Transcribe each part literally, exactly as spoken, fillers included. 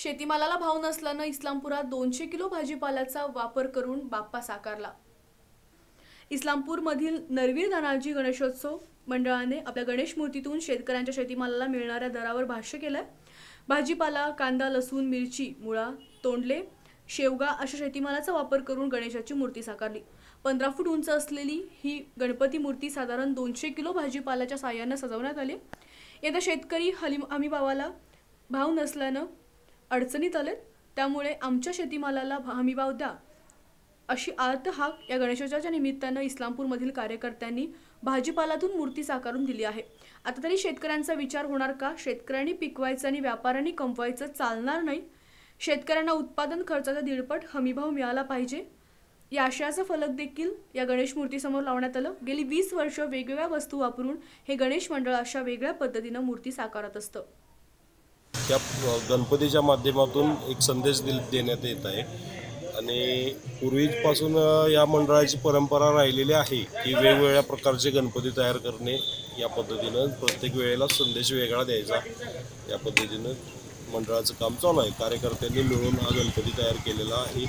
शेतीमालाला भाव नसल्यानं इस्लामपुरात दोनशे किलो भाजीपाल्याचा वापर करून बाप्पा साकारला। इस्लामपूरमधील नरवीर धनाजी गणेशोत्सव मंडळाने आपल्या गणेश मूर्तीतून शेतकऱ्यांच्या शेतीमालाला मिळणाऱ्या दरावर भाष्य केलंय। भाजीपाला, कांदा, लसूण, मिरची, मुळा, तोंडले, शेवगा अशा शेतीमालाचा वापर करून गणेशाची मूर्ती साकारली। पंधरा फूट उंच असलेली ही गणपती मूर्ती साधारण दोनशे किलो भाजीपाल्याच्या साह्याने सजवण्यात आली। यंदा शेतकरी हमीभावाला भाव नसल्यानं अडचणीत आले, त्यामुळे आमच्या शेतीमालाला हमीभाव द्या अशी आर्त हाक या गणेशोत्सवाच्या निमित्तानं इस्लामपूरमधील कार्यकर्त्यांनी भाजीपाल्यातून मूर्ती साकारून दिली आहे। आता तरी शेतकऱ्यांचा विचार होणार का? शेतकऱ्यांनी पिकवायचं आणि व्यापाऱ्यांनी कमवायचं चालणार नाही। शेतकऱ्यांना उत्पादन खर्चाचा दीडपट हमीभाव मिळाला पाहिजे या आशयाचं फलक देखील या गणेश मूर्तीसमोर लावण्यात आलं। गेली वीस वर्ष वेगवेगळ्या वस्तू वापरून हे गणेश मंडळ अशा वेगळ्या पद्धतीनं मूर्ती साकारत असतं। त्या गणपतीच्या माध्यमातून एक संदेश देण्यात येत आहे आणि पूर्वीपासून या मंडळाची परंपरा राहिलेली आहे की वेगवेगळ्या प्रकारचे गणपती तयार करणे, या पद्धतीनं प्रत्येक वेळेला संदेश वेगळा द्यायचा, या पद्धतीनं मंडळाचं काम चालू आहे। कार्यकर्त्यांनी मिळून हा गणपती तयार केलेला आहे।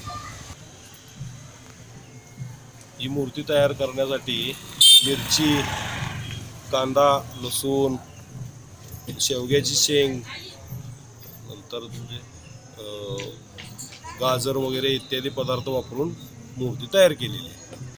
ही मूर्ती तयार करण्यासाठी मिरची, कांदा, लसूण, शेवग्याची शेंग, नंतर गाजर वगैरे इत्यादी पदार्थ वापरून मूर्ती तयार केलेली आहे।